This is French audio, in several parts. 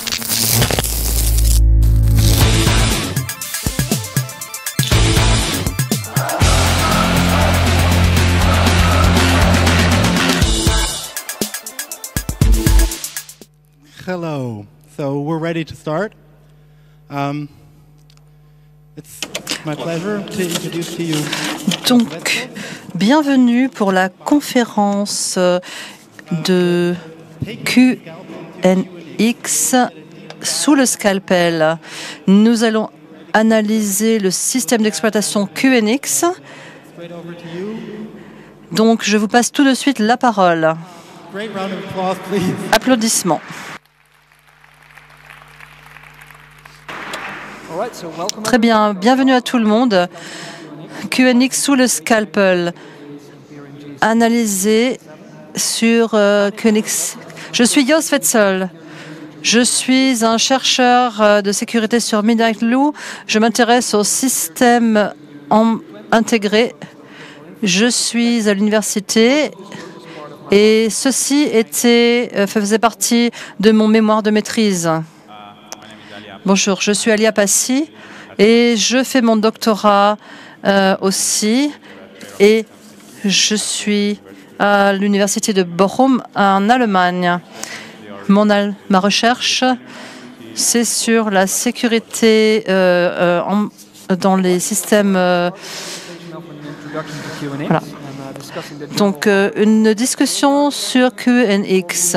Hello. So we're ready to start. It's my pleasure to introduce to you. Donc, bienvenue pour la conférence de QNX sous le scalpel. Nous allons analyser le système d'exploitation QNX. Donc, je vous passe tout de suite la parole. Applaudissements. Très bien, bienvenue à tout le monde. QNX sous le scalpel, analysé sur QNX. Je suis Jos Wetzel. Je suis un chercheur de sécurité sur Midnight Blue. Je m'intéresse au système intégré. Je suis à l'université et ceci faisait partie de mon mémoire de maîtrise. Bonjour, je suis Alia Passi et je fais mon doctorat aussi et je suis à l'université de Bochum en Allemagne. Ma recherche, c'est sur la sécurité dans les systèmes. Voilà. Donc, une discussion sur QNX.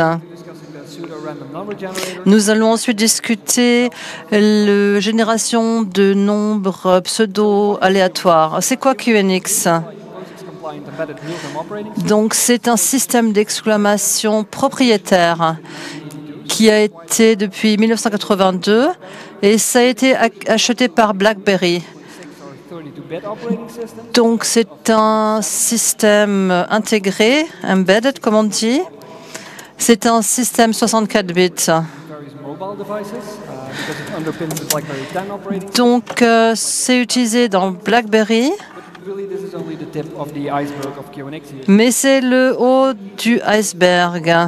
Nous allons ensuite discuter la génération de nombres pseudo-aléatoires. C'est quoi QNX? Donc, c'est un système d'exclamation propriétaire qui a été depuis 1982 et ça a été acheté par BlackBerry. Donc, c'est un système intégré, embedded, comme on dit. C'est un système 64 bits. Donc, c'est utilisé dans BlackBerry, mais c'est le haut du iceberg.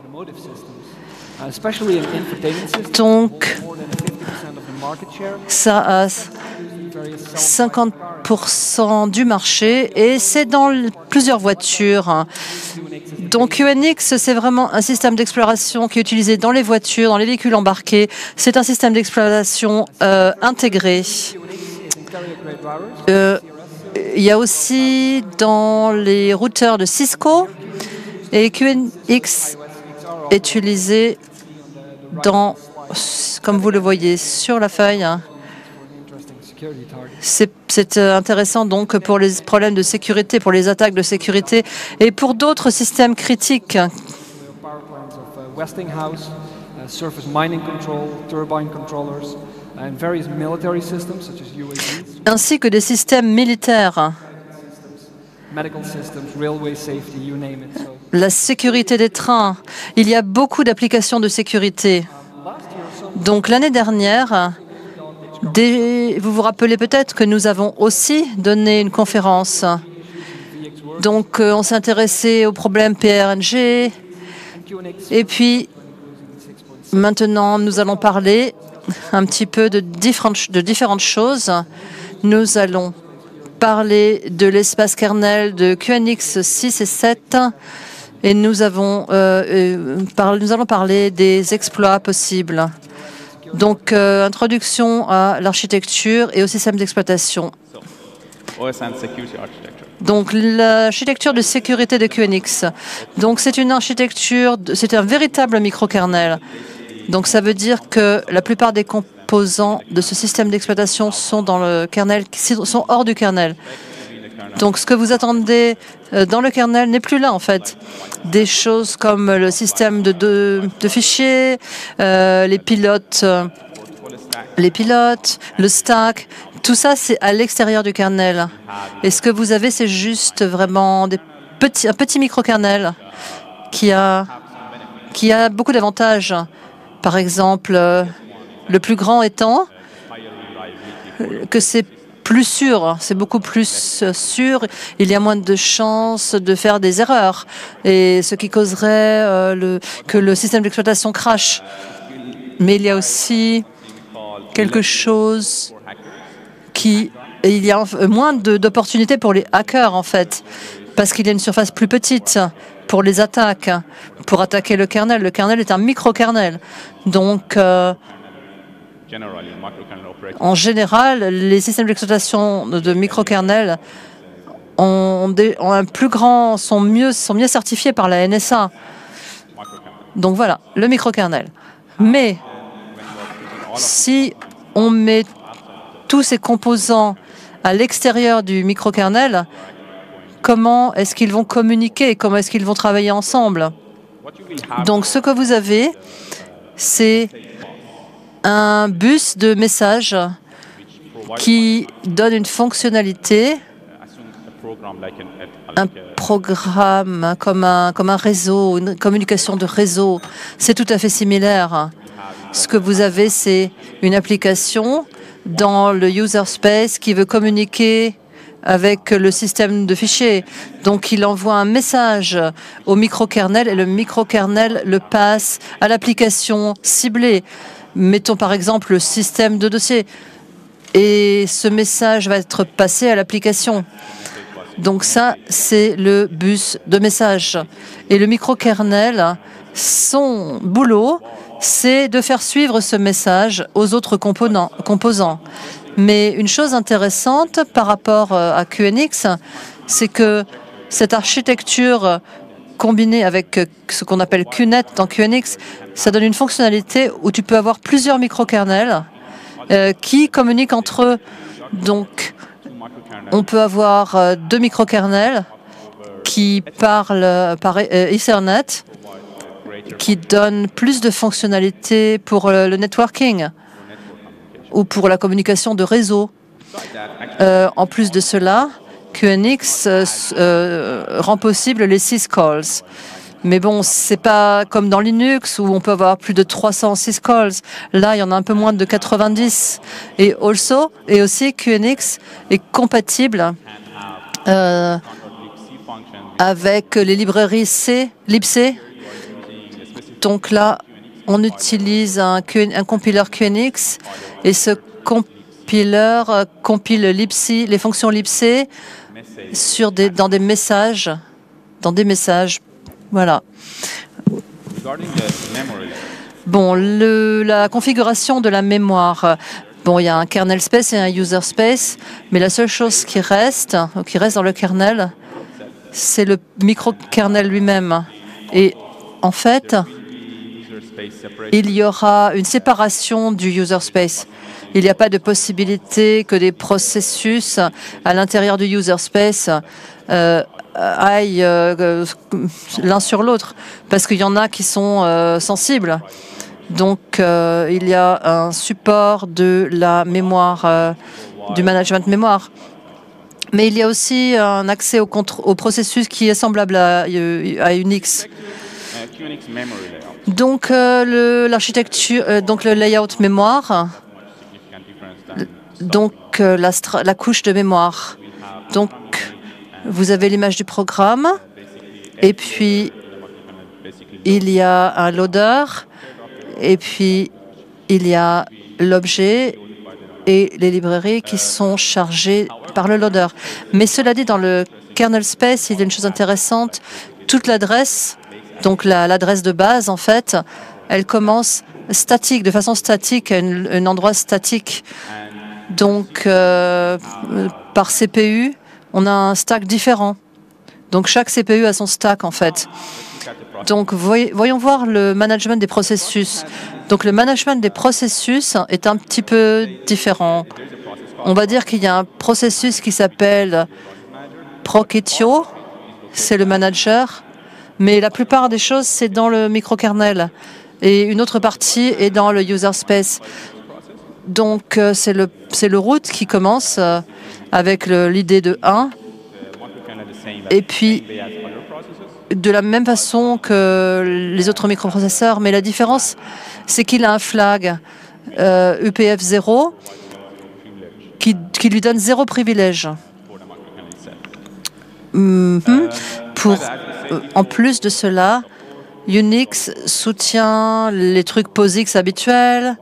Donc, ça a 50% du marché et c'est dans plusieurs voitures. Donc QNX, c'est vraiment un système d'exploration qui est utilisé dans les voitures, dans les véhicules embarqués. C'est un système d'exploration intégré. Il y a aussi dans les routeurs de Cisco et QNX est utilisé dans, comme vous le voyez sur la feuille, c'est intéressant donc pour les problèmes de sécurité, pour les attaques de sécurité et pour d'autres systèmes critiques. Ainsi que des systèmes militaires. La sécurité des trains. Il y a beaucoup d'applications de sécurité. Donc l'année dernière, vous vous rappelez peut-être que nous avons aussi donné une conférence. Donc, on s'est intéressé aux problèmes PRNG. Et puis, maintenant, nous allons parler un petit peu de différentes choses. Nous allons parler de l'espace kernel de QNX 6 et 7. Et nous allons parler des exploits possibles. Donc, introduction à l'architecture et au système d'exploitation. Donc, l'architecture de sécurité de QNX. Donc, c'est une architecture, c'est un véritable microkernel. Donc, ça veut dire que la plupart des composants de ce système d'exploitation sont dans le kernel, sont hors du kernel. Donc, ce que vous attendez dans le kernel n'est plus là, en fait. Des choses comme le système de fichiers, les pilotes, le stack, tout ça, c'est à l'extérieur du kernel. Et ce que vous avez, c'est juste vraiment un petit microkernel qui a beaucoup d'avantages. Par exemple, le plus grand étant que c'est plus sûr, c'est beaucoup plus sûr, il y a moins de chances de faire des erreurs, et ce qui causerait que le système d'exploitation crache. Mais il y a aussi quelque chose qui... Il y a moins d'opportunités pour les hackers, en fait, parce qu'il y a une surface plus petite pour les attaques, pour attaquer le kernel. Le kernel est un micro-kernel. Donc, en général, les systèmes d'exploitation de micro-kernels ont un plus grand, sont mieux certifiés par la NSA. Donc voilà, le micro-kernel. Mais si on met tous ces composants à l'extérieur du microkernel, comment est-ce qu'ils vont communiquer? Comment est-ce qu'ils vont travailler ensemble? Donc, ce que vous avez, c'est un bus de messages qui donne une fonctionnalité, un programme comme un réseau, une communication de réseau. C'est tout à fait similaire. Ce que vous avez, c'est une application dans le user space qui veut communiquer avec le système de fichiers. Donc, il envoie un message au microkernel et le microkernel le passe à l'application ciblée. Mettons par exemple le système de dossier. Et ce message va être passé à l'application. Donc ça, c'est le bus de message. Et le microkernel, son boulot, c'est de faire suivre ce message aux autres composants. Mais une chose intéressante par rapport à QNX, c'est que cette architecture combinée avec ce qu'on appelle QNet dans QNX, ça donne une fonctionnalité où tu peux avoir plusieurs microkernels qui communiquent entre eux. Donc, on peut avoir deux microkernels qui parlent par Ethernet, qui donnent plus de fonctionnalités pour le networking ou pour la communication de réseau. En plus de cela, QNX rend possible les syscalls. Mais bon, c'est pas comme dans Linux où on peut avoir plus de 300 syscalls. Là, il y en a un peu moins de 90. Et aussi, QNX est compatible avec les librairies libc. Donc là, on utilise un compiler QNX et ce compiler compile libc, les fonctions libc dans des messages. Voilà. Bon, la configuration de la mémoire. Bon, il y a un kernel space et un user space, mais la seule chose qui reste dans le kernel, c'est le microkernel lui-même. Et en fait, il y aura une séparation du user space. Il n'y a pas de possibilité que des processus à l'intérieur du user space aillent l'un sur l'autre, parce qu'il y en a qui sont sensibles. Donc, il y a un support de la mémoire, du management mémoire. Mais il y a aussi un accès au processus qui est semblable à Unix. Donc, l'architecture, donc le layout mémoire, donc la couche de mémoire. Donc, vous avez l'image du programme, et puis il y a un loader, et puis il y a l'objet et les librairies qui sont chargées par le loader. Mais cela dit, dans le kernel space, il y a une chose intéressante. Toute l'adresse, donc l'adresse de base, en fait, elle commence statique, de façon statique, à un endroit statique. Donc, par CPU, on a un stack différent. Donc, chaque CPU a son stack, en fait. Donc, voyons voir le management des processus. Donc, le management des processus est un petit peu différent. On va dire qu'il y a un processus qui s'appelle Procetio, c'est le manager, mais la plupart des choses, c'est dans le microkernel. Et une autre partie est dans le user space. Donc, c'est le root qui commence avec l'idée de 1. Et puis, de la même façon que les autres microprocesseurs, mais la différence, c'est qu'il a un flag UPF0 qui lui donne 0 privilège. En plus de cela, Unix soutient les trucs POSIX habituels,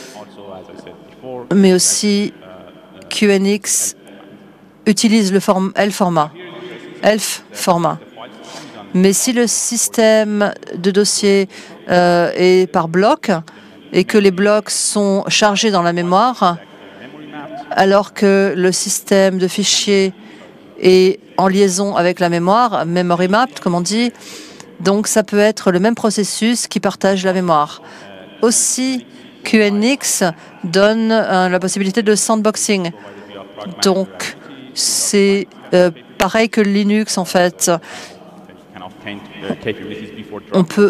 mais aussi QNX utilise le ELF format. Mais si le système de dossier est par bloc et que les blocs sont chargés dans la mémoire, alors que le système de fichiers est en liaison avec la mémoire, memory mapped, comme on dit, donc ça peut être le même processus qui partage la mémoire. Aussi, QNX donne la possibilité de sandboxing. Donc, c'est pareil que Linux, en fait. On peut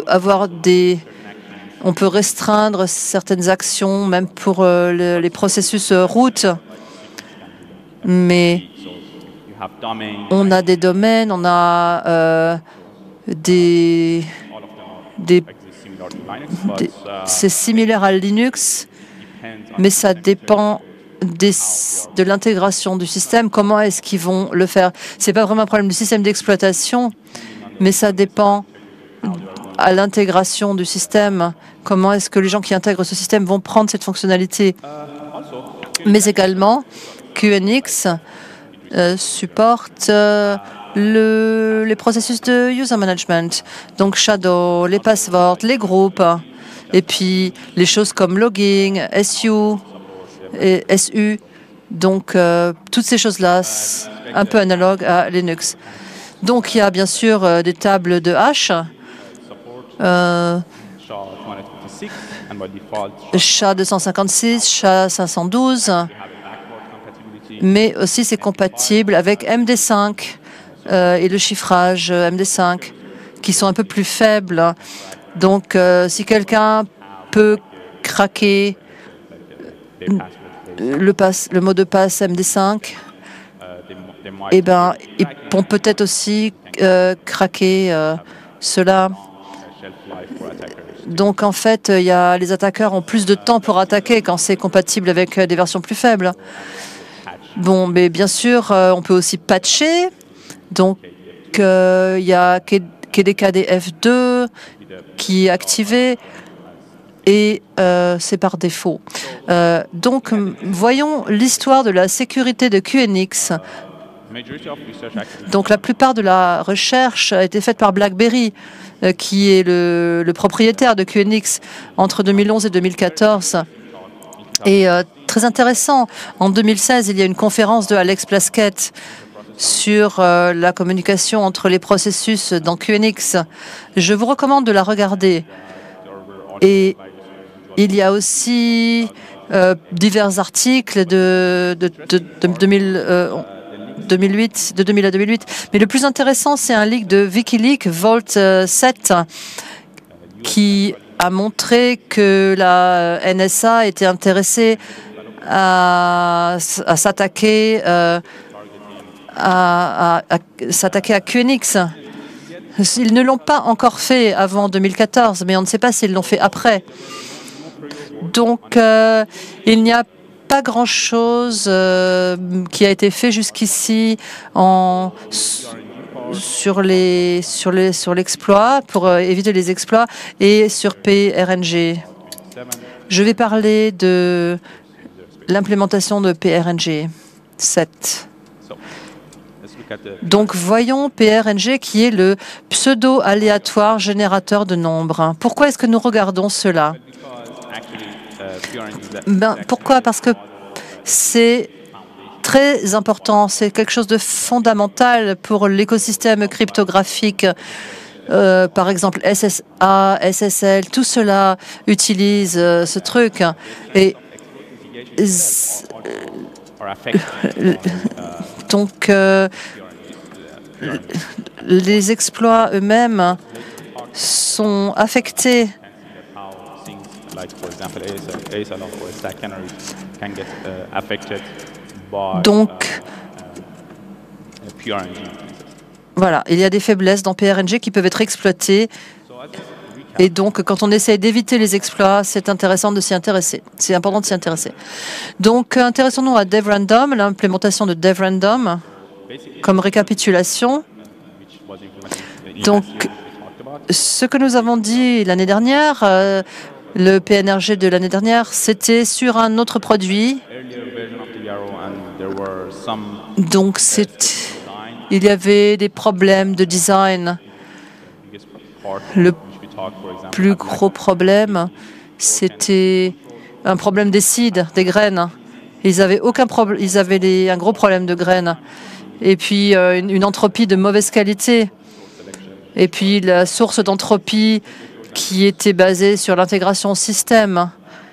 restreindre certaines actions, même pour les processus root. Mais on a des domaines, on a c'est similaire à Linux, mais ça dépend de l'intégration du système. Comment est-ce qu'ils vont le faire? C'est pas vraiment un problème du système d'exploitation, mais ça dépend à l'intégration du système. Comment est-ce que les gens qui intègrent ce système vont prendre cette fonctionnalité? Mais également, QNX supporte les processus de user management, donc Shadow, les passwords, les groupes, et puis les choses comme logging, SU, et SU, donc toutes ces choses-là, un peu analogues à Linux. Donc il y a bien sûr des tables de hash, SHA-256, SHA-512, mais aussi c'est compatible avec MD5 et le chiffrage MD5, qui sont un peu plus faibles. Donc si quelqu'un peut craquer le mot de passe MD5, eh ben, ils vont peut-être aussi craquer cela. Donc, en fait, les attaqueurs ont plus de temps pour attaquer quand c'est compatible avec des versions plus faibles. Bon, mais bien sûr, on peut aussi patcher. Donc, il y a KDKDF2 qui est activé. Et c'est par défaut. Donc, voyons l'histoire de la sécurité de QNX. Donc, la plupart de la recherche a été faite par BlackBerry, qui est le propriétaire de QNX entre 2011 et 2014. Et très intéressant, en 2016, il y a une conférence de Alex Plaskett sur la communication entre les processus dans QNX. Je vous recommande de la regarder. Et il y a aussi divers articles de 2008, de 2000 à 2008. Mais le plus intéressant, c'est un leak de WikiLeaks, Vault 7, qui a montré que la NSA était intéressée à s'attaquer à QNX. Ils ne l'ont pas encore fait avant 2014, mais on ne sait pas s'ils l'ont fait après. Donc, il n'y a pas grand-chose qui a été fait jusqu'ici sur l'exploit, pour éviter les exploits, et sur PRNG. Je vais parler de l'implémentation de PRNG 7. Donc, voyons PRNG qui est le pseudo-aléatoire générateur de nombres. Pourquoi est-ce que nous regardons cela? Pourquoi? Parce que c'est très important, c'est quelque chose de fondamental pour l'écosystème cryptographique. Par exemple, SSA, SSL, tout cela utilise ce truc. Et donc, les exploits eux-mêmes sont affectés. Donc, voilà, il y a des faiblesses dans PRNG qui peuvent être exploitées. Et donc, quand on essaie d'éviter les exploits, c'est intéressant de s'y intéresser. C'est important de s'y intéresser. Donc, intéressons-nous à DevRandom, l'implémentation de DevRandom, comme récapitulation. Donc, Ce que nous avons dit l'année dernière, le PNRG de l'année dernière, c'était sur un autre produit. Donc, il y avait des problèmes de design. Le plus gros problème, c'était un problème des seeds, des graines. Ils avaient aucun problème. Ils avaient un gros problème de graines. Et puis une entropie de mauvaise qualité. Et puis la source d'entropie qui était basée sur l'intégration système.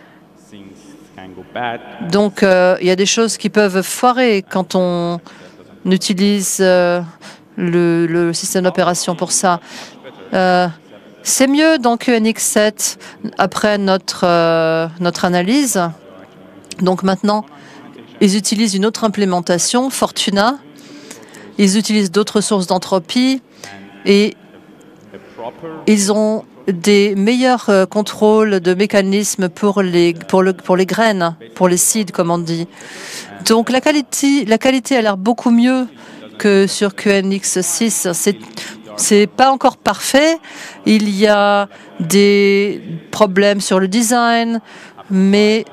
Donc il y a des choses qui peuvent foirer quand on utilise le système d'opération pour ça. C'est mieux dans QNX 7 après notre analyse. Donc maintenant, ils utilisent une autre implémentation, Fortuna. Ils utilisent d'autres sources d'entropie et ils ont des meilleurs contrôles de mécanismes pour les graines, pour les seeds, comme on dit. Donc la qualité a l'air beaucoup mieux que sur QNX 6. C'est pas encore parfait. Il y a des problèmes sur le design, mais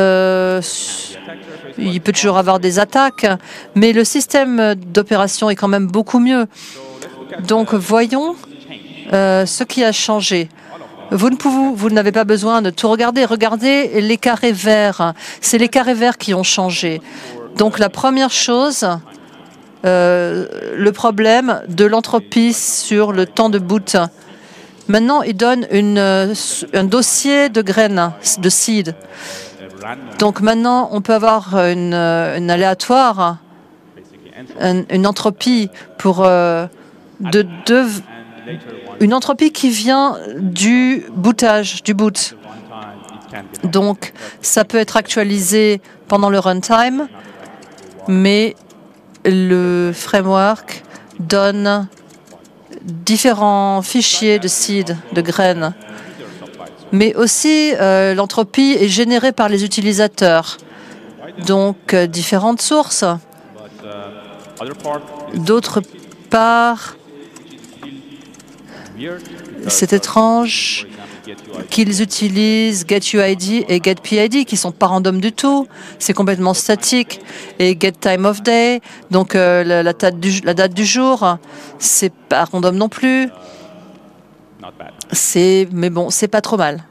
il peut toujours avoir des attaques. Mais le système d'opération est quand même beaucoup mieux. Donc voyons ce qui a changé. Vous n'avez pas besoin de tout regarder. Regardez les carrés verts. C'est les carrés verts qui ont changé. Donc la première chose, le problème de l'entropie sur le temps de boot. Maintenant, il donne un dossier de graines, de seed. Donc maintenant, on peut avoir une aléatoire, une entropie pour une entropie qui vient du bootage, du boot. Donc, ça peut être actualisé pendant le runtime, mais le framework donne différents fichiers de seed, de graines. Mais aussi, l'entropie est générée par les utilisateurs. Donc, différentes sources. D'autre part, c'est étrange qu'ils utilisent GetUID et GetPID, qui ne sont pas random du tout. C'est complètement statique. Et GetTimeOfDay, donc la date du jour, c'est pas random non plus. Mais bon, c'est pas trop mal.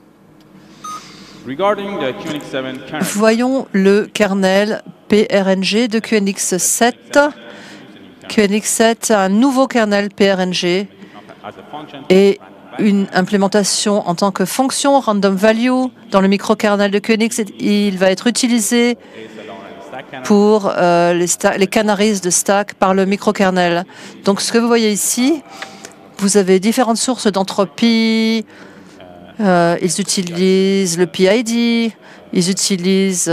Voyons le kernel PRNG de QNX 7. QNX 7 a un nouveau kernel PRNG et une implémentation en tant que fonction random value dans le microkernel de QNX. Il va être utilisé pour les canaries de stack par le microkernel. Donc ce que vous voyez ici, vous avez différentes sources d'entropie. Ils utilisent le PID, ils utilisent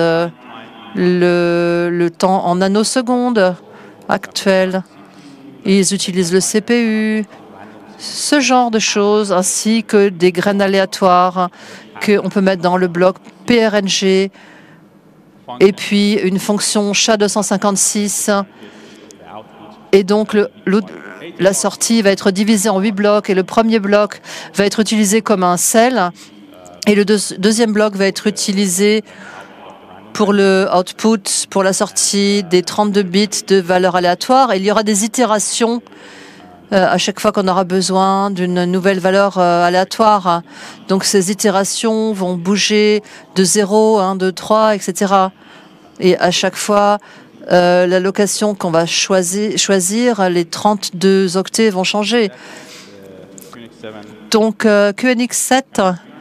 le temps en nanosecondes actuel, ils utilisent le CPU, ce genre de choses, ainsi que des graines aléatoires qu'on peut mettre dans le bloc PRNG, et puis une fonction SHA-256. Et donc, la sortie va être divisée en 8 blocs et le premier bloc va être utilisé comme un cell et le deuxième bloc va être utilisé pour le output, pour la sortie des 32 bits de valeurs aléatoires. Et il y aura des itérations à chaque fois qu'on aura besoin d'une nouvelle valeur aléatoire. Donc ces itérations vont bouger de 0, 1, 2, 3, etc. Et à chaque fois, la location qu'on va choisir, les 32 octets vont changer. Donc, QNX 7,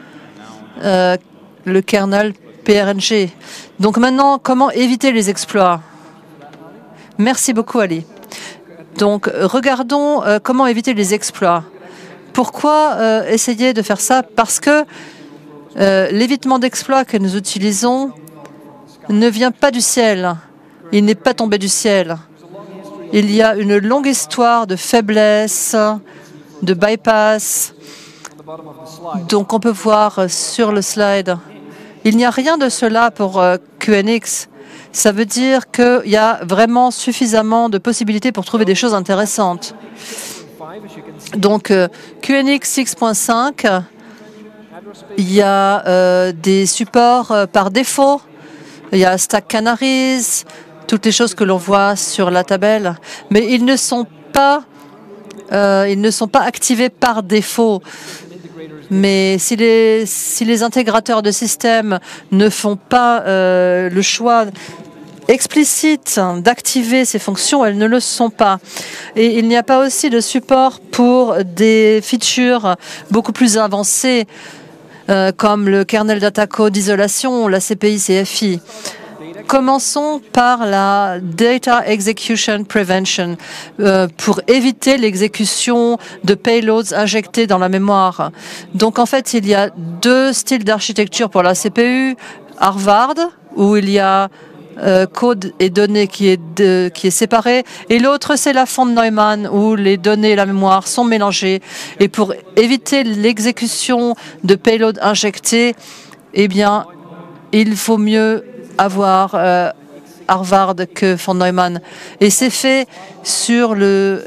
le kernel PRNG. Donc maintenant, comment éviter les exploits? Merci beaucoup, Ali. Donc, regardons comment éviter les exploits. Pourquoi essayer de faire ça? Parce que l'évitement d'exploits que nous utilisons ne vient pas du ciel. Il n'est pas tombé du ciel. Il y a une longue histoire de faiblesse, de bypass. Donc on peut voir sur le slide. Il n'y a rien de cela pour QNX. Ça veut dire qu'il y a vraiment suffisamment de possibilités pour trouver des choses intéressantes. Donc, QNX 6.5, il y a des supports par défaut. Il y a Stack Canaries, toutes les choses que l'on voit sur la tabelle, mais ils ne sont pas activés par défaut. Mais si les intégrateurs de système ne font pas le choix explicite d'activer ces fonctions, elles ne le sont pas. Et il n'y a pas aussi de support pour des features beaucoup plus avancées comme le kernel data code d'isolation, la CPI-CFI. Commençons par la Data Execution Prevention pour éviter l'exécution de payloads injectés dans la mémoire. Donc en fait, il y a deux styles d'architecture pour la CPU. Harvard, où il y a code et données qui est séparé, et l'autre c'est la von Neumann où les données et la mémoire sont mélangées. Et pour éviter l'exécution de payloads injectés, eh bien, il faut mieux avoir Harvard que von Neumann. Et c'est fait sur le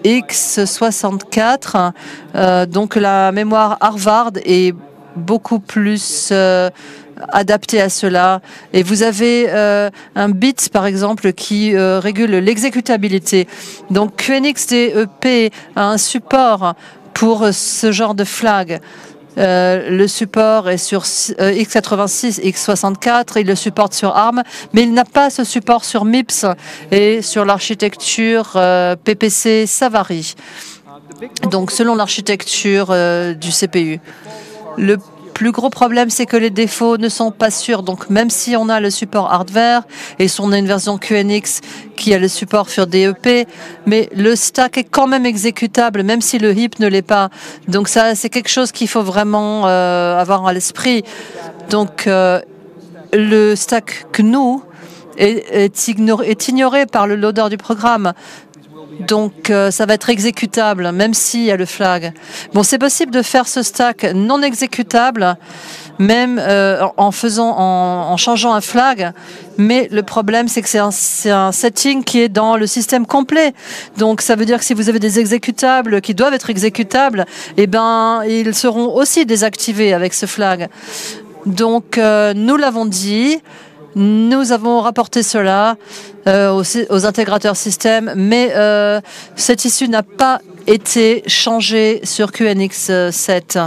x64, donc la mémoire Harvard est beaucoup plus adapté à cela. Et vous avez un bit, par exemple, qui régule l'exécutabilité. Donc QNX DEP a un support pour ce genre de flag. Le support est sur x86, x64, il le supporte sur ARM, mais il n'a pas ce support sur MIPS et sur l'architecture PPC Savary. Donc selon l'architecture du CPU. Le plus gros problème, c'est que les défauts ne sont pas sûrs. Donc, même si on a le support hardware et si on a une version QNX qui a le support sur DEP, mais le stack est quand même exécutable, même si le heap ne l'est pas. Donc, ça, c'est quelque chose qu'il faut vraiment avoir à l'esprit. Donc, le stack GNU est ignoré par le loader du programme. Donc, ça va être exécutable, même s'il y a le flag. Bon, c'est possible de faire ce stack non exécutable, même en changeant un flag. Mais le problème, c'est que c'est un setting qui est dans le système complet. Donc, ça veut dire que si vous avez des exécutables qui doivent être exécutables, eh ben, ils seront aussi désactivés avec ce flag. Donc, nous l'avons dit. Nous avons rapporté cela aux intégrateurs système, mais cette issue n'a pas été changée sur QNX 7.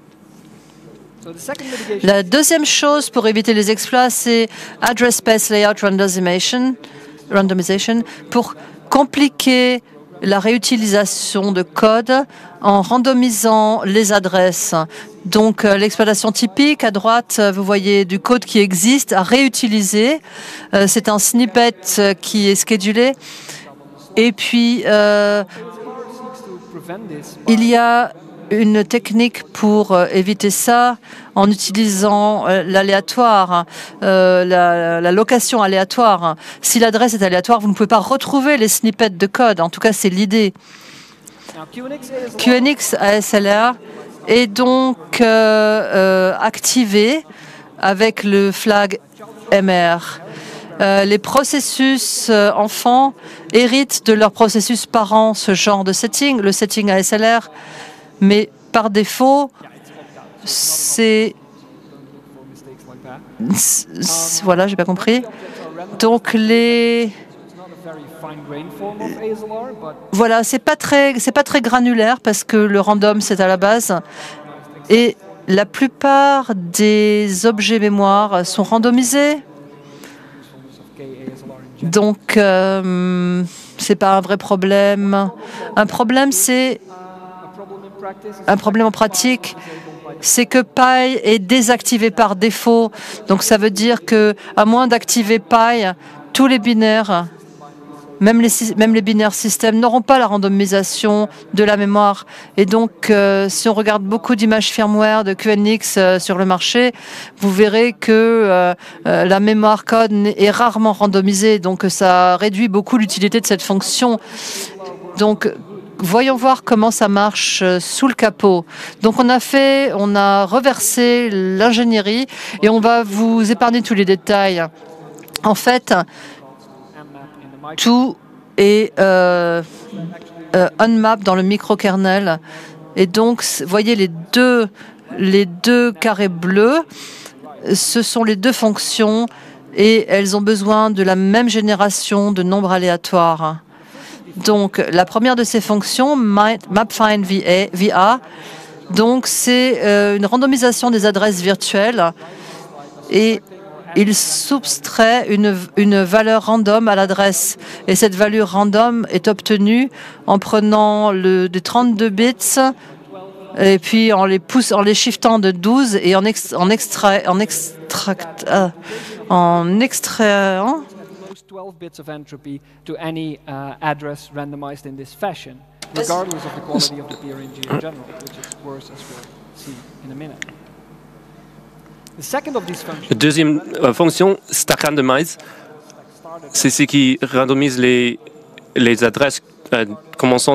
La deuxième chose pour éviter les exploits, c'est Address Space Layout Randomization pour compliquer la réutilisation de code en randomisant les adresses. Donc, l'exploitation typique, à droite, vous voyez du code qui existe à réutiliser. C'est un snippet qui est schedulé. Et puis, il y a une technique pour éviter ça en utilisant l'aléatoire, la location aléatoire. Si l'adresse est aléatoire, vous ne pouvez pas retrouver les snippets de code. En tout cas, c'est l'idée. QNX ASLR est donc activé avec le flag MR. Les processus enfants héritent de leur processus parent ce genre de setting, le setting ASLR, mais par défaut, c'est... Voilà, j'ai pas compris. Donc voilà, c'est pas très granulaire parce que le random c'est à la base et la plupart des objets mémoire sont randomisés. Donc c'est pas un vrai problème. Un problème en pratique, c'est que Pi est désactivé par défaut. Donc ça veut dire que à moins d'activer Pi, tous les binaires, même les binaires système, n'auront pas la randomisation de la mémoire. Et donc, si on regarde beaucoup d'images firmware de QNX sur le marché, vous verrez que la mémoire code est rarement randomisée. Donc, ça réduit beaucoup l'utilité de cette fonction. Donc, voyons voir comment ça marche sous le capot. Donc, on a reversé l'ingénierie et on va vous épargner tous les détails. En fait, tout est unmap dans le microkernel. Et donc, voyez les deux carrés bleus, ce sont les deux fonctions et elles ont besoin de la même génération de nombres aléatoires. Donc, la première de ces fonctions, MapFindVA, donc c'est une randomisation des adresses virtuelles et il soustrait une valeur random à l'adresse. Et cette valeur random est obtenue en prenant des 32 bits et puis en les shiftant de 12 et en extrayant 12 bits of entropy to any address randomized in this fashion, regardless of the quality of the PRNG in general, which is worse as we'll see in a minute. The second of these functions, La deuxième fonction, stack randomize, c'est ce qui randomise les adresses commençant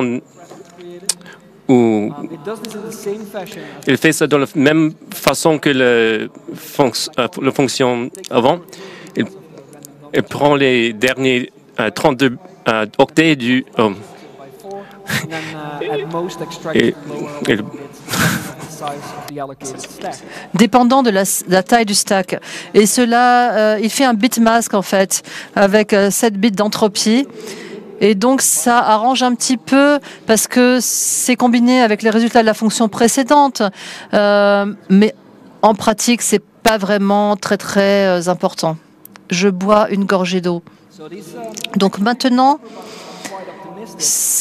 où it does this in the same fashion as il fait ça de la même façon que la fonction avant. Il prend les derniers 32 octets du... by 4, and then at most extract Et- lower et- bits depending on the size of the allocated stack. dépendant de la taille du stack. Et cela, il fait un bit mask en fait, avec 7 bits d'entropie. Et donc ça arrange un petit peu parce que c'est combiné avec les résultats de la fonction précédente. Mais en pratique, c'est pas vraiment très important. Je bois une gorgée d'eau. So these Donc maintenant, quite optimistic.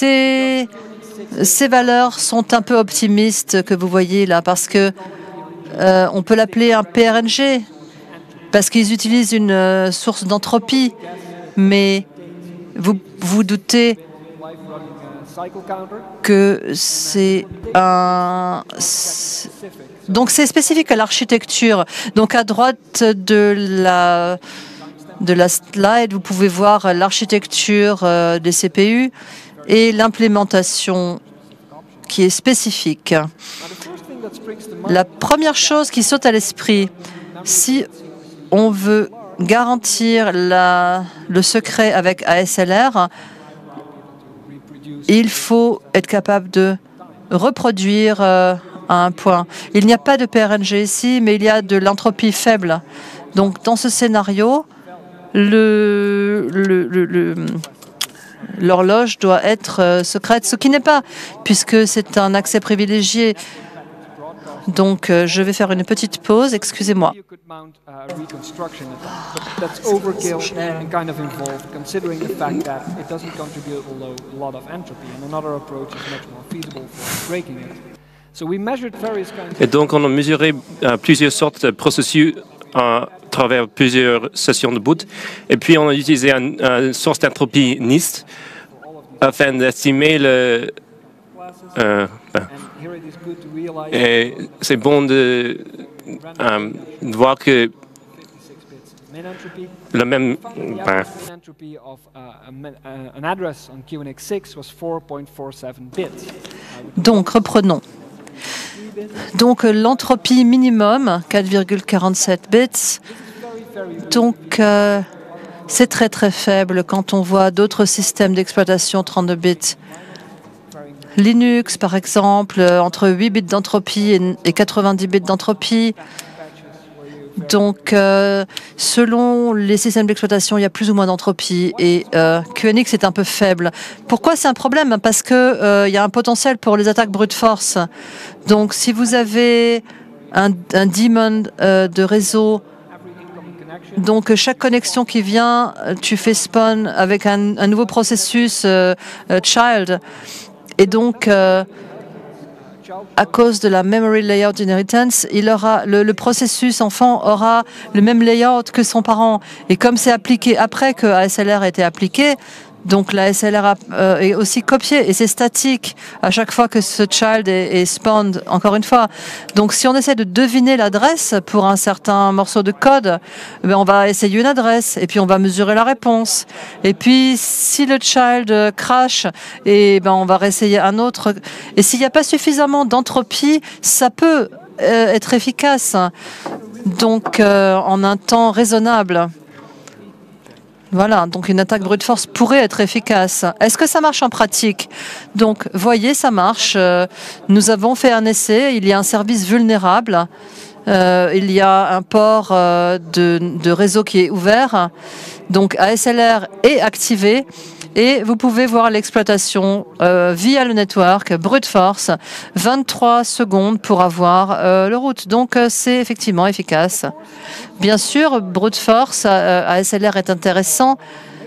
ces valeurs sont un peu optimistes que vous voyez là parce que on peut l'appeler un PRNG parce qu'ils utilisent une source d'entropie, mais vous doutez Live running a cycle counter. que c'est un... Donc c'est spécifique à l'architecture. Donc à droite de la slide, vous pouvez voir l'architecture des CPU et l'implémentation qui est spécifique. Now, the first thing that springs to mind La première chose qui saute à l'esprit, si on veut garantir le secret avec ASLR, reproduce il faut être capable de reproduire à un point. Il n'y a pas de PRNG ici, mais il y a de l'entropie faible. Donc, dans ce scénario, l'horloge doit être secrète, ce qui n'est pas, puisque c'est un accès privilégié. Donc, je vais faire une petite pause, excusez-moi. you could mount a reconstruction attack, but that's overkill and kind of involved, considering the fact that it doesn't contribute a lot of entropy, and another approach is much more feasible for breaking it. So we measured various kinds Et of donc, on a mesuré plusieurs sortes de processus à travers plusieurs sessions de boot. Et puis, on a utilisé une source d'entropie NIST afin d'estimer le... and here it is good to realize et c'est bon de voir que 56 bits min entropy. le même... The average min entropy of an address on QNX6 was 4.47 bits. Donc, reprenons. Donc, l'entropie minimum, 4,47 bits. Donc, c'est très faible quand on voit d'autres systèmes d'exploitation 32 bits. Linux, par exemple, entre 8 bits d'entropie et 90 bits d'entropie. Donc, selon les systèmes d'exploitation, il y a plus ou moins d'entropie et QNX est un peu faible. Pourquoi c'est un problème? Parce que il y a un potentiel pour les attaques brute force. Donc, si vous avez un daemon de réseau, donc chaque connexion qui vient, tu fais spawn avec un nouveau processus child. Et donc, à cause de la Memory Layout Inheritance, le processus enfant aura le même layout que son parent. Et comme c'est appliqué après que ASLR a été appliqué, donc la ASLR est aussi copiée et c'est statique à chaque fois que ce child est spawned, encore une fois. Donc si on essaie de deviner l'adresse pour un certain morceau de code, on va essayer une adresse et puis on va mesurer la réponse. Et puis si le child crash, on va réessayer un autre. Et s'il n'y a pas suffisamment d'entropie, ça peut être efficace. Donc en un temps raisonnable. Voilà, donc une attaque brute force pourrait être efficace. Est-ce que ça marche en pratique? Donc, voyez, ça marche. Nous avons fait un essai. Il y a un service vulnérable. Il y a un port de réseau qui est ouvert. Donc, ASLR est activé. Et vous pouvez voir l'exploitation via le network, brute force, 23 secondes pour avoir le route. Donc, c'est effectivement efficace. Bien sûr, brute force, ASLR est intéressant,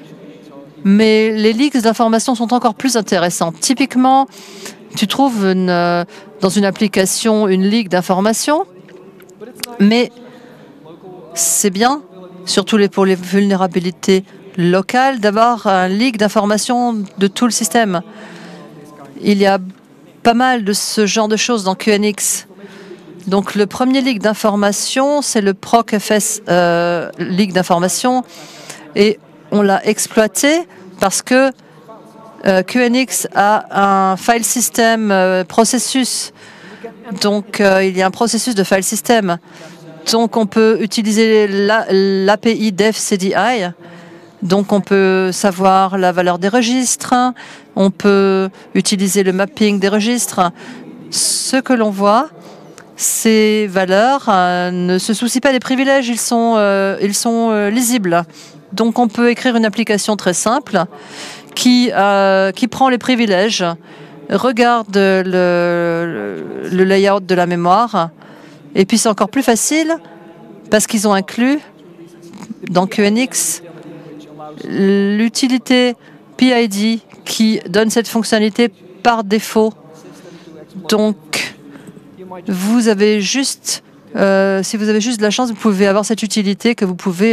mais les leaks d'informations sont encore plus intéressants. Typiquement, tu trouves dans une application une leak d'informations, mais c'est bien, surtout pour les vulnérabilités locales, d'avoir un leak d'informations de tout le système. Il y a pas mal de ce genre de choses dans QNX. Donc le premier leak d'information, c'est le PROC-FS leak d'information, et on l'a exploité parce que QNX a un file system processus. Donc il y a un processus de file system. Donc on peut utiliser l'API DevCDI. Donc on peut savoir la valeur des registres, on peut utiliser le mapping des registres. Ce que l'on voit, ces valeurs ne se soucient pas des privilèges, ils sont lisibles. Donc on peut écrire une application très simple qui prend les privilèges, regarde le layout de la mémoire, et puis c'est encore plus facile parce qu'ils ont inclus dans QNX l'utilité PID qui donne cette fonctionnalité par défaut. Donc, vous avez juste, si vous avez juste de la chance, vous pouvez avoir cette utilité que vous pouvez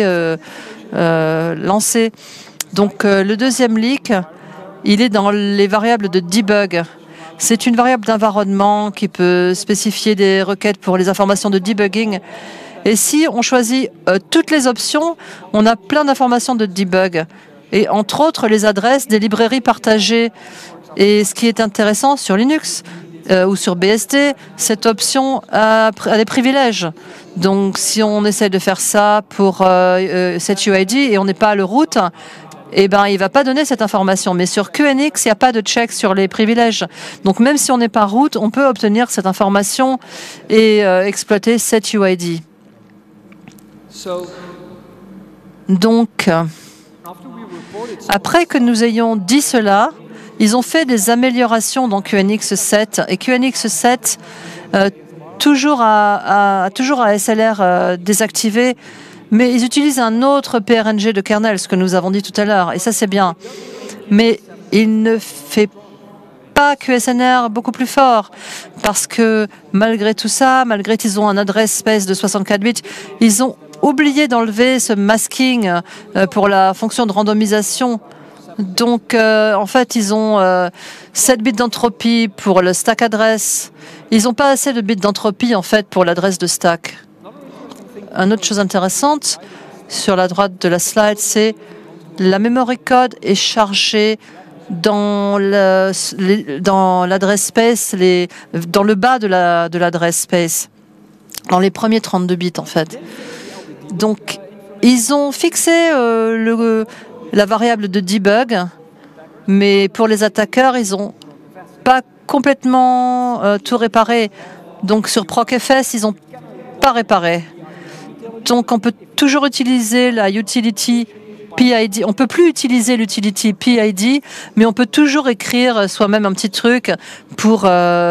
lancer. Donc, le deuxième leak, il est dans les variables de debug. C'est une variable d'environnement qui peut spécifier des requêtes pour les informations de debugging. Et si on choisit toutes les options, on a plein d'informations de debug. Et entre autres, les adresses des librairies partagées. Et ce qui est intéressant sur Linux ou sur BSD, cette option a des privilèges. Donc, si on essaie de faire ça pour cette UID et on n'est pas à le root, eh ben, il ne va pas donner cette information. Mais sur QNX, il n'y a pas de check sur les privilèges. Donc, même si on n'est pas root, on peut obtenir cette information et exploiter cette UID. Donc, après que nous ayons dit cela, ils ont fait des améliorations dans QNX 7. Et QNX 7, toujours à SLR désactivé, mais ils utilisent un autre PRNG de kernel, ce que nous avons dit tout à l'heure. Et ça, c'est bien. Mais il ne fait pas QSNR beaucoup plus fort, parce que malgré tout ça, malgré qu'ils ont un adresse space de 64 bits, ils ont oublié d'enlever ce masking pour la fonction de randomisation. Donc, en fait, ils ont 7 bits d'entropie pour le stack adresse. Ils n'ont pas assez de bits d'entropie, en fait, pour l'adresse de stack. Une autre chose intéressante, sur la droite de la slide, c'est la memory code est chargée dans l'adresse space, dans le bas de l'adresse space, dans les premiers 32 bits, en fait. Donc, ils ont fixé la variable de debug, mais pour les attaqueurs, ils n'ont pas complètement tout réparé. Donc, sur PROC-FS, ils n'ont pas réparé. Donc, on peut toujours utiliser la utility PID. On ne peut plus utiliser l'utility PID, mais on peut toujours écrire soi-même un petit truc pour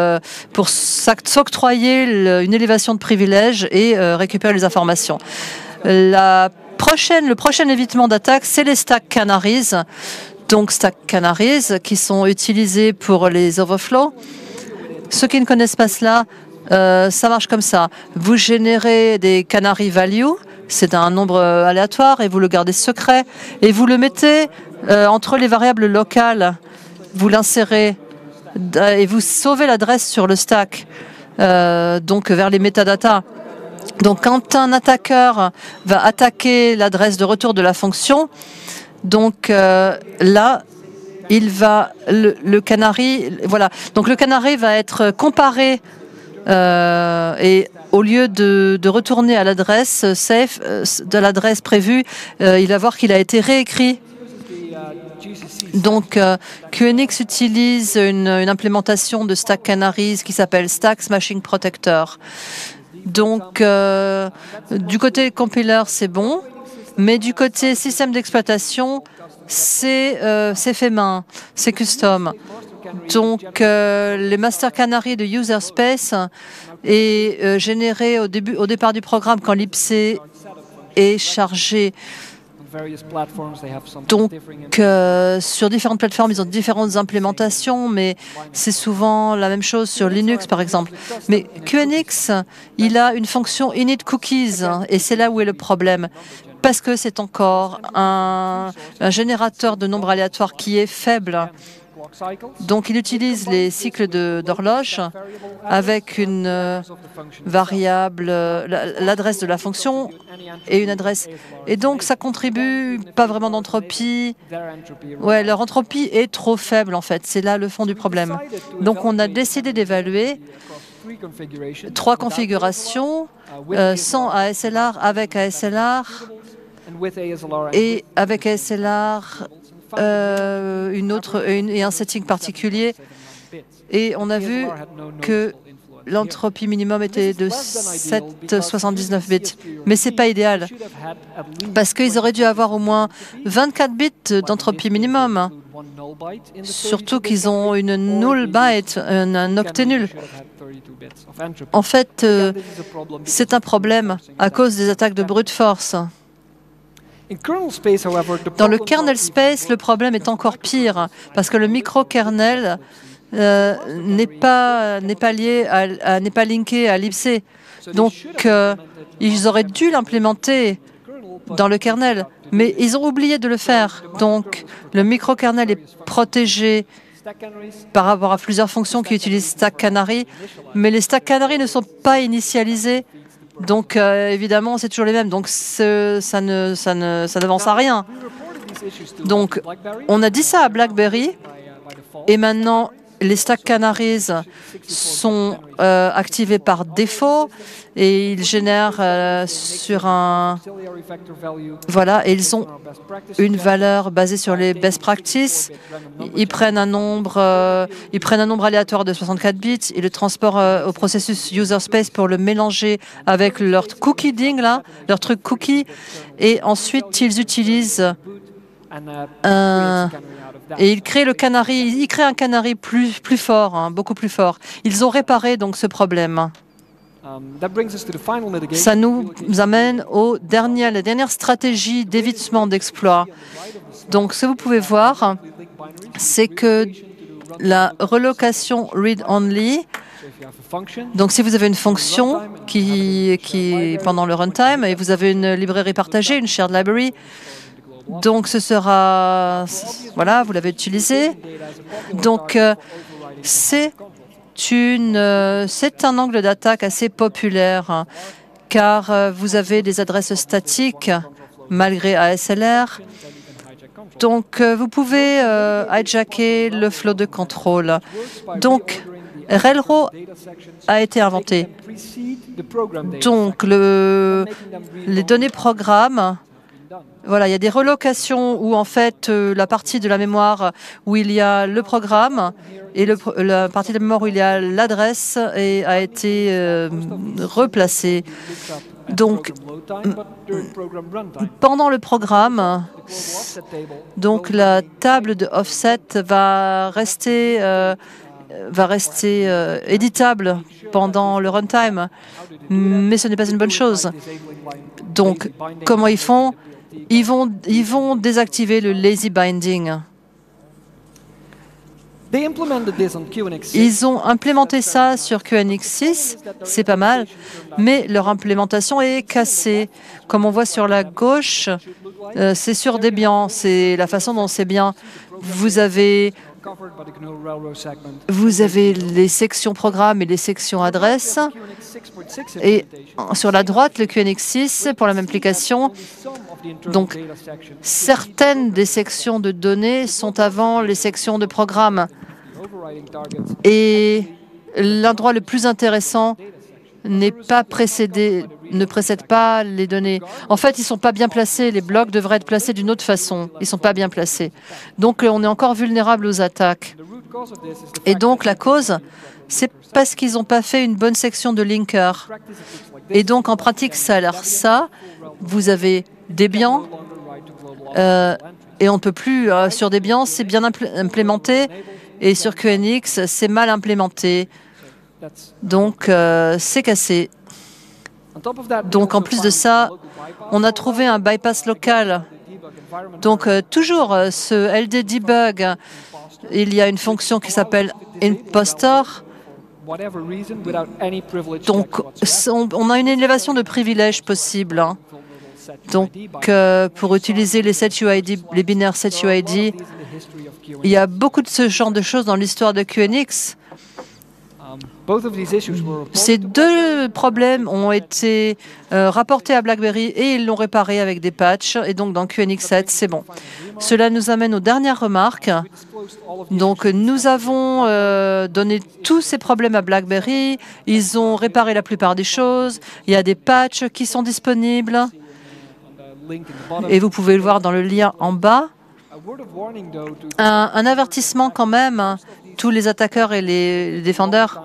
s'octroyer une élévation de privilèges et récupérer les informations. Le prochain évitement d'attaque, c'est les stack canaries. Donc, stack canaries qui sont utilisés pour les overflows. Ceux qui ne connaissent pas cela, ça marche comme ça. Vous générez des canary value, c'est un nombre aléatoire et vous le gardez secret et vous le mettez entre les variables locales. Vous l'insérez et vous sauvez l'adresse sur le stack, donc vers les métadatas. Donc, quand un attaqueur va attaquer l'adresse de retour de la fonction, donc là, il va le canary, voilà. Donc, le canary va être comparé Et au lieu de retourner à l'adresse safe, de l'adresse prévue, il va voir qu'il a été réécrit. Donc, QNX utilise une implémentation de Stack Canaries qui s'appelle Stack Smashing Protector. Donc, du côté compiler, c'est bon, mais du côté système d'exploitation, c'est fait main, c'est custom. Donc, les master canaries de user space est généré au départ du programme quand l'IPC est chargé. Donc, sur différentes plateformes, ils ont différentes implémentations, mais c'est souvent la même chose sur Linux, par exemple. Mais QNX, il a une fonction init cookies, et c'est là où est le problème, parce que c'est encore un générateur de nombres aléatoires qui est faible. Donc, il utilise les cycles d'horloge avec une variable, l'adresse de la fonction et une adresse. Et donc, ça contribue pas vraiment d'entropie. Ouais, leur entropie est trop faible, en fait. C'est là le fond du problème. Donc, on a décidé d'évaluer 3 configurations, sans ASLR, avec ASLR et avec ASLR. Et un setting particulier. Et on a vu que l'entropie minimum était de 7,79 bits. Mais ce n'est pas idéal, parce qu'ils auraient dû avoir au moins 24 bits d'entropie minimum. Surtout qu'ils ont une null byte, un octet nul. En fait, c'est un problème à cause des attaques de brute force. Dans le kernel space, le problème est encore pire, parce que le micro-kernel n'est pas linké à l'IPC. Donc, ils auraient dû l'implémenter dans le kernel, mais ils ont oublié de le faire. Donc, le micro-kernel est protégé par rapport à plusieurs fonctions qui utilisent Stack Canary, mais les Stack Canary ne sont pas initialisés. Donc, évidemment, c'est toujours les mêmes. Donc, ça n'avance à rien. Donc, on a dit ça à BlackBerry. Et maintenant, les Stack Canaries sont activés par défaut. Et ils génèrent sur un... Voilà, et ils ont une valeur basée sur les best practices. Ils prennent un nombre aléatoire de 64 bits. Ils le transportent au processus user space pour le mélanger avec leur cookie ding, là, leur truc cookie. Et ensuite, ils utilisent et ils créent un canary plus fort, hein, beaucoup plus fort. Ils ont réparé donc ce problème. Ça nous amène à la dernière stratégie d'évitement d'exploit. Donc, ce que vous pouvez voir, c'est que la relocation read-only, donc si vous avez une fonction qui est pendant le runtime et vous avez une librairie partagée, une shared library, donc ce sera, voilà, vous l'avez utilisé. Donc, c'est un angle d'attaque assez populaire, hein, car vous avez des adresses statiques malgré ASLR. Donc, vous pouvez hijacker le flow de contrôle. Donc, Railroad a été inventé. Donc, les données programmes, voilà, il y a des relocations où en fait la partie de la mémoire où il y a le programme et la partie de la mémoire où il y a l'adresse a été replacée. Donc, pendant le programme, donc la table de offset va rester éditable pendant le runtime, mais ce n'est pas une bonne chose. Donc, comment ils font? Ils vont désactiver le lazy binding. Ils ont implémenté ça sur QNX 6, c'est pas mal, mais leur implémentation est cassée. Comme on voit sur la gauche, c'est sur Debian, c'est la façon dont c'est bien. Vous avez les sections programmes et les sections adresses. Et sur la droite, le QNX 6 pour la même application. Donc, certaines des sections de données sont avant les sections de programme. Et l'endroit le plus intéressant n'est pas ne précède pas les données. En fait, ils ne sont pas bien placés. Les blocs devraient être placés d'une autre façon. Ils ne sont pas bien placés. Donc, on est encore vulnérable aux attaques. Et donc, la cause, c'est parce qu'ils n'ont pas fait une bonne section de linker. Et donc, en pratique, ça a l'air ça. Vous avez Debian, et on ne peut plus. Sur Debian, c'est bien implémenté, et sur QNX, c'est mal implémenté. Donc, c'est cassé. Donc, en plus de ça, on a trouvé un bypass local. Donc, toujours ce LD debug, il y a une fonction qui s'appelle impostor. Donc, on a une élévation de privilèges possible. Hein. Donc, pour utiliser les set-UID, les binaires set-UID, il y a beaucoup de ce genre de choses dans l'histoire de QNX. Ces deux problèmes ont été rapportés à BlackBerry et ils l'ont réparé avec des patchs. Et donc, dans QNX 7, c'est bon. Cela nous amène aux dernières remarques. Donc, nous avons donné tous ces problèmes à BlackBerry. Ils ont réparé la plupart des choses. Il y a des patchs qui sont disponibles. Et vous pouvez le voir dans le lien en bas. Un avertissement quand même, tous les attaqueurs et les défendeurs,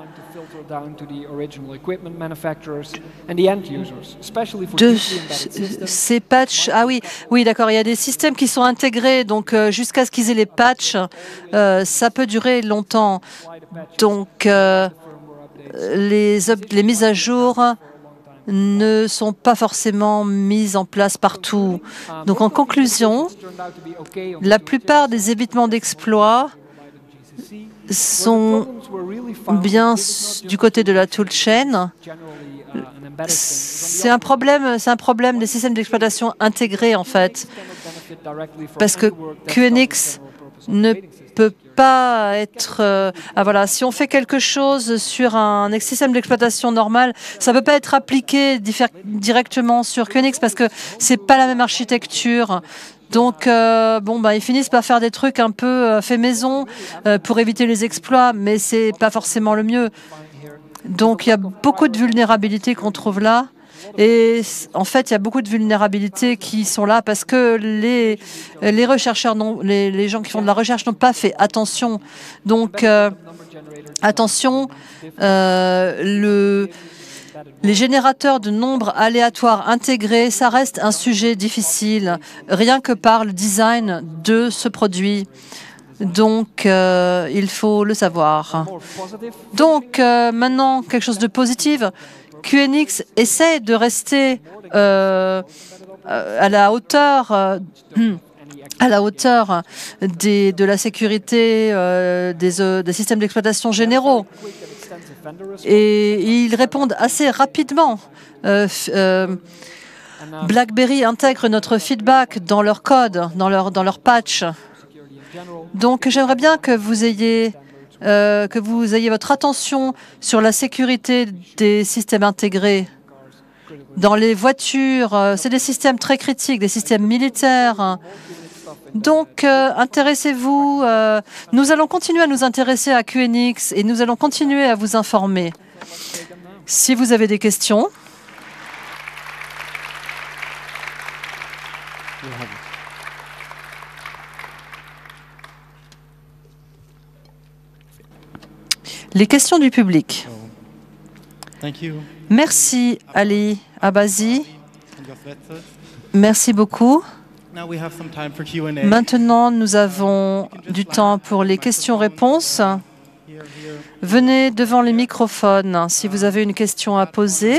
de ces patchs. Ah oui, oui, d'accord. Il y a des systèmes qui sont intégrés, donc jusqu'à ce qu'ils aient les patchs, ça peut durer longtemps. Donc, les mises à jour ne sont pas forcément mises en place partout. Donc, en conclusion, la plupart des évitements d'exploits sont bien du côté de la toolchain. C'est un problème des systèmes d'exploitation intégrés, en fait, parce que QNX ne peut pas être... voilà, si on fait quelque chose sur un système d'exploitation normal, ça ne peut pas être appliqué directement sur QNX parce que c'est pas la même architecture. Donc, ils finissent par faire des trucs un peu fait maison pour éviter les exploits, mais c'est pas forcément le mieux. Donc, il y a beaucoup de vulnérabilités qu'on trouve là. Et en fait, il y a beaucoup de vulnérabilités qui sont là parce que les rechercheurs, les gens qui font de la recherche n'ont pas fait attention. Donc, attention, les générateurs de nombres aléatoires intégrés, ça reste un sujet difficile, rien que par le design de ce produit. Donc, il faut le savoir. Donc, maintenant, quelque chose de positif. QNX essaie de rester à la hauteur de la sécurité des systèmes d'exploitation généraux. Et ils répondent assez rapidement. BlackBerry intègre notre feedback dans leur code, dans leur patch. Donc, j'aimerais bien que vous ayez votre attention sur la sécurité des systèmes intégrés. Dans les voitures, c'est des systèmes très critiques, des systèmes militaires. Donc, intéressez-vous. Nous allons continuer à nous intéresser à QNX et nous allons continuer à vous informer. Si vous avez des questions. Les questions du public. Merci, Ali Abazi. Merci beaucoup. Maintenant, nous avons du temps pour les questions-réponses. Venez devant les microphones si vous avez une question à poser.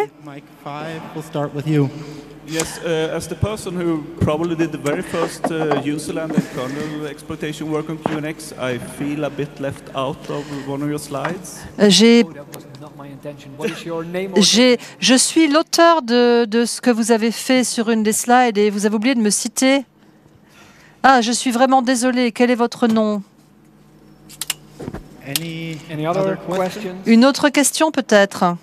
Yes, as the person who probably did the very first userland and kernel exploitation work on QNX, I feel a bit left out of one of your slides. Je suis l'auteur de ce que vous avez fait sur une des slides et vous avez oublié de me citer. Ah, je suis vraiment désolé. Quel est votre nom? Une autre question peut-être?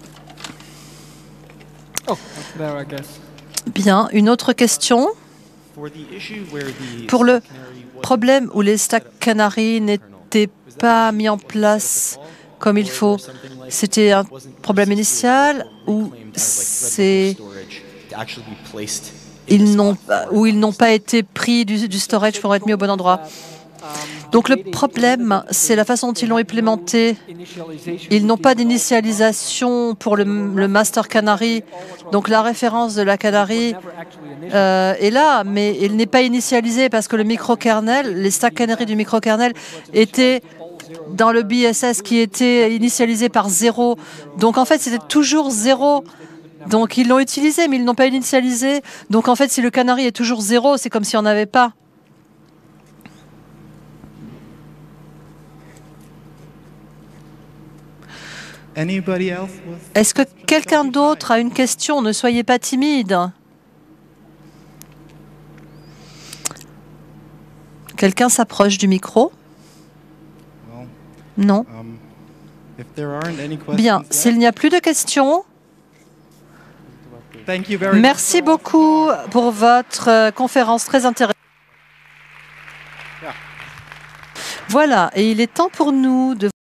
Oh, there, I guess. Bien, une autre question? Pour le problème où les stacks Canary n'étaient pas mis en place comme il faut, c'était un problème initial ou ils n'ont pas été pris du storage pour être mis au bon endroit. Donc le problème, c'est la façon dont ils l'ont implémenté. Ils n'ont pas d'initialisation pour le master Canary. Donc la référence de la Canary est là, mais il n'est pas initialisé parce que le microkernel, les stacks Canary du microkernel étaient dans le BSS qui était initialisé par 0. Donc en fait, c'était toujours 0. Donc ils l'ont utilisé, mais ils n'ont pas initialisé. Donc en fait, si le Canary est toujours 0, c'est comme si on n'avait pas. Est-ce que quelqu'un d'autre a une question? Ne soyez pas timide. Quelqu'un s'approche du micro? Non. Bien, s'il n'y a plus de questions, merci beaucoup pour votre conférence très intéressante. Voilà, et il est temps pour nous de